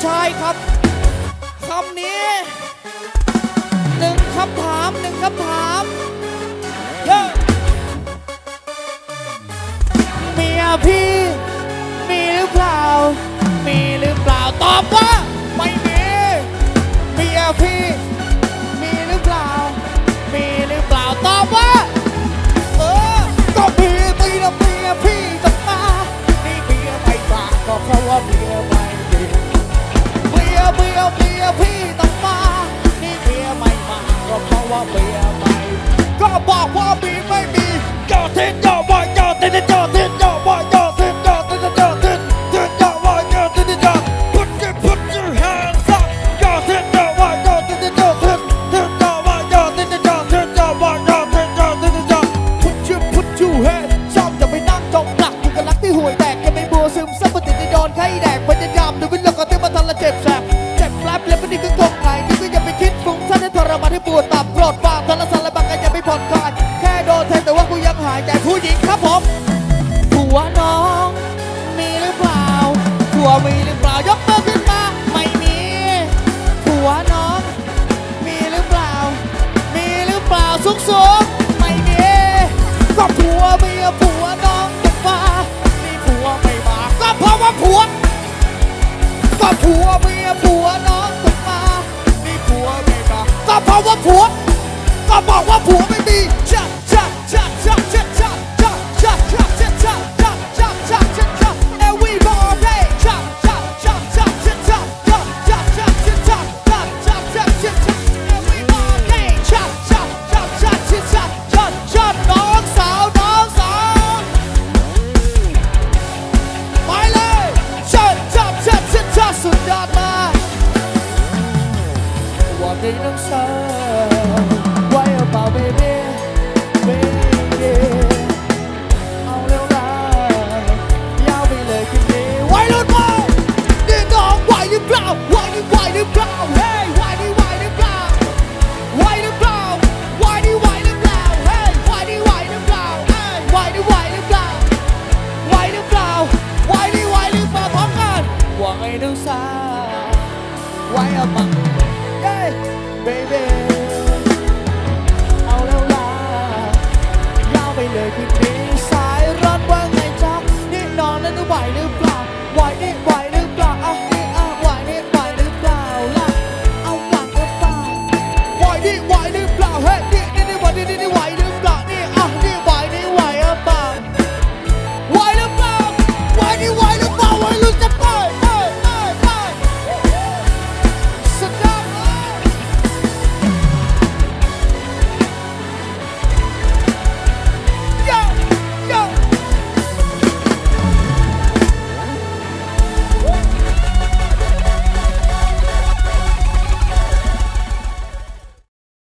ชายครับคำนี้หนึ่งคำถามเมียพี่มีหรือเปล่าตอบว่าไม่มีเมียพี่มีหรือเปล่าตอบว่าก็มีนะเมียพี่จะมานี่เมียไม่มาก็เพราะว่าเมียไม่มีเมียพี่ต้องมานี่เมียไม่มาก็เพราะว่าเมียไม่ก็บอกว่ามีไม่มีจอดทิ้งจอดไว้จอดทิ้งจอดทิ้งจอดไว้จอดทิ้งจอดทิ้งจอดทิ้งจอดไว้จอดทิ้งจอด put your hands up จอดทิ้งจอดไว้จอดทิ้งจอดทิ้งจอดไว้จอดทิ้งจอดทิ้งจอดไว้จอดทิ้งจอดทิ้งจอด put your hands up จะไปนั่งจมหลักอยู่กับรักที่ห่วยแตกยังไม่บัวซึมซับปฏิทินโดนไข้แดกพยายามดูวิลล์ก็เต็มมาทันละเจ็บแสบแป๊บแล้วไม่ได้คือคงไงนี่ก็อย่าไปคิดฟุ้งซ่านให้ทรมานให้ปวดตับโกรธบ้าทรสารบางกันอย่าไปผ่อนคลายแค่โดนแทงแต่ว่ากูยังหายใจผู้หญิงครับผมผัวน้องมีหรือเปล่าผัวมีหรือเปล่ายกมือขึ้นมาไม่มีผัวน้องมีหรือเปล่าสูงไม่มีก็ผัวเมียผัวน้องจะมานี่ผัวไม่มาก็เพราะว่าผัวเมียผัวน้องจะมานี่ผัวไม่มาก็เพราะว่าผัวก็บอกว่าผัวไม่มีสุดยอดมากวันนี้น้องสาวไว้เอาเปล่า baby เอาเร็วนะยาวไปเลยคืนนี้ไว้รุ่นมานี่น้องไหวหรือเปล่าเฮ้ยไหวหรือเปล่าเฮ้ยไหวหรือเปล่าเฮ้ยไหวหรือเปล่าพร้อมกันว่าไงน้องสาวไว้เอามาเฮ้ย baby เอาแล้วล่ะยาวไปเลยคืนนี้สายร้อนว่าไงจ๊ะนี่นอนแล้วไหวหรือเปล่าไหวหรือเปล่าไหวหรือเปล่าล่ะเอาไหวหรือเปล่าไหวหรือเปล่าเฮ้ยนี่ไหวหรือเปล่า